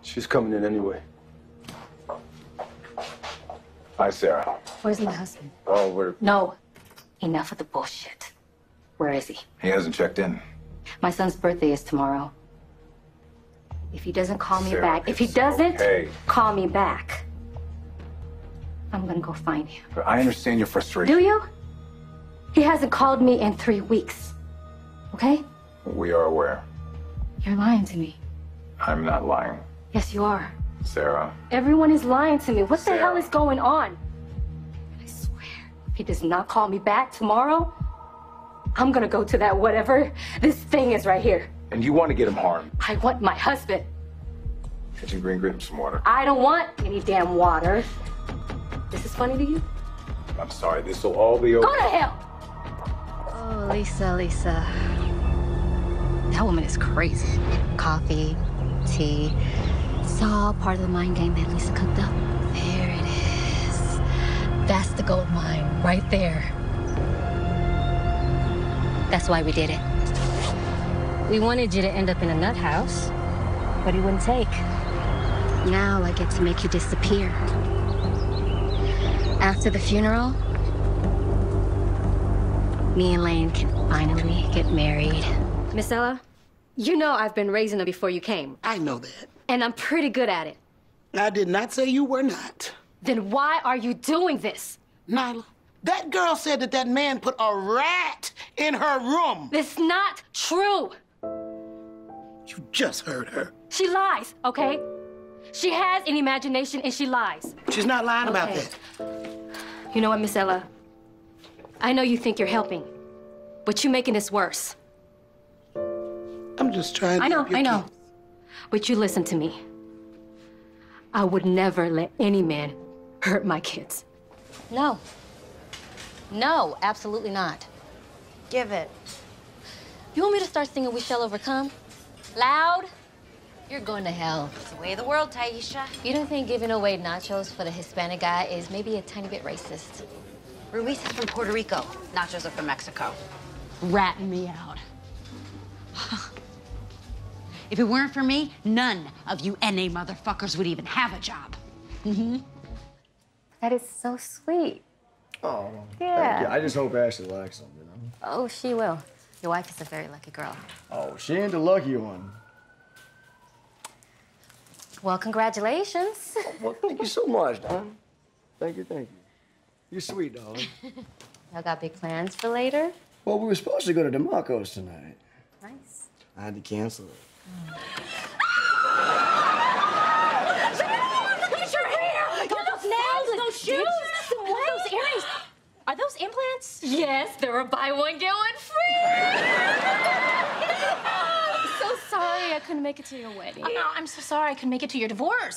She's coming in anyway. Hi, Sarah. Where's my husband? Oh, we're... No. Enough of the bullshit. Where is he? He hasn't checked in. My son's birthday is tomorrow. If he doesn't call me Sarah, back, if he it's doesn't okay. call me back, I'm gonna go find him. I understand your frustration. Do you? He hasn't called me in 3 weeks. Okay? We are aware. You're lying to me. I'm not lying. Yes, you are. Sarah. Everyone is lying to me. What the Sarah. hell is going on? I swear, if he does not call me back tomorrow, I'm gonna go to that whatever this thing is right here. And you want to get him harmed. I want my husband. Kitchen Green, grab him some water. I don't want any damn water. This is funny to you? I'm sorry, this will all be over. Go to hell! Oh, Lisa. That woman is crazy. Coffee, tea. It's all part of the mind game that Lisa cooked up. There it is. That's the gold mine right there. That's why we did it. We wanted you to end up in a nut house, but he wouldn't take. Now I get to make you disappear. After the funeral, me and Lane can finally get married. Miss Ella, you know I've been raising her before you came. I know that. And I'm pretty good at it. I did not say you were not. Then why are you doing this? Nyla, that girl said that man put a rat in her room. It's not true. You just heard her. She lies, okay? She has an imagination and she lies. She's not lying about Okay. that. You know what, Miss Ella? I know you think you're helping, but you're making this worse. I'm just trying to help your I know. kids. But you listen to me. I would never let any man hurt my kids. No. No, absolutely not. Give it. You want me to start singing We Shall Overcome? Loud? You're going to hell. It's the way of the world, Taisha. You don't think giving away nachos for the Hispanic guy is maybe a tiny bit racist? Ruiz is from Puerto Rico. Nachos are from Mexico. Ratting me out. If it weren't for me, none of you NA motherfuckers would even have a job. That is so sweet. Oh, Yeah. thank you. I just hope Ashley likes them, you know? Oh, she will. Your wife is a very lucky girl. Oh, she ain't the lucky one. Well, congratulations. Well, thank you so much, Don. Thank you. You're sweet, darling. Y'all got big plans for later? Well, we were supposed to go to DeMarco's tonight. Nice. I had to cancel it. Look at your hair! Look at those nails, those shoes, those earrings. Are those implants? Yes, they're a buy one, get one free. So sorry I couldn't make it to your wedding. Oh, no, I'm so sorry I couldn't make it to your divorce.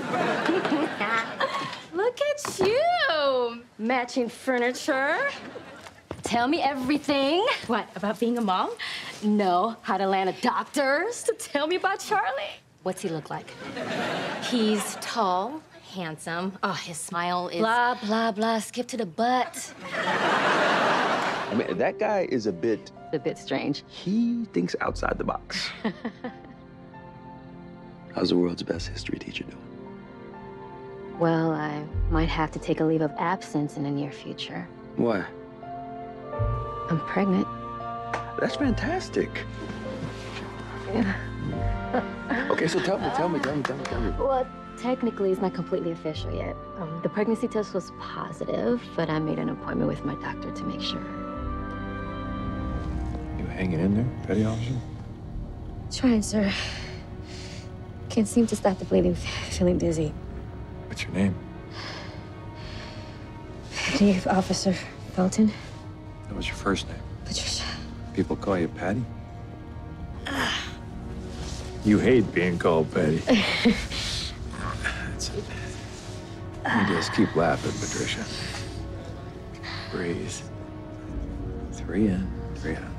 Look at you! Matching furniture. Tell me everything. What, about being a mom? No, how to land a doctor's. Tell me about Charlie. What's he look like? He's tall, handsome. Oh, his smile is... Blah, blah, blah. Skip to the butt. I mean, that guy is a bit strange. He thinks outside the box. How's the world's best history teacher doing? Well, I might have to take a leave of absence in the near future. Why? I'm pregnant. That's fantastic. Yeah. Okay, so tell me. Well, technically, it's not completely official yet. The pregnancy test was positive, but I made an appointment with my doctor to make sure. You hanging in there, petty officer? Trying, sir. Can't seem to stop the bleeding. Feeling dizzy. What's your name? Petty Officer Felton. That was your first name. Patricia. People call you Patty? You hate being called Patty. That's it. You just keep laughing, Patricia. Breathe. 3 in, 3 out.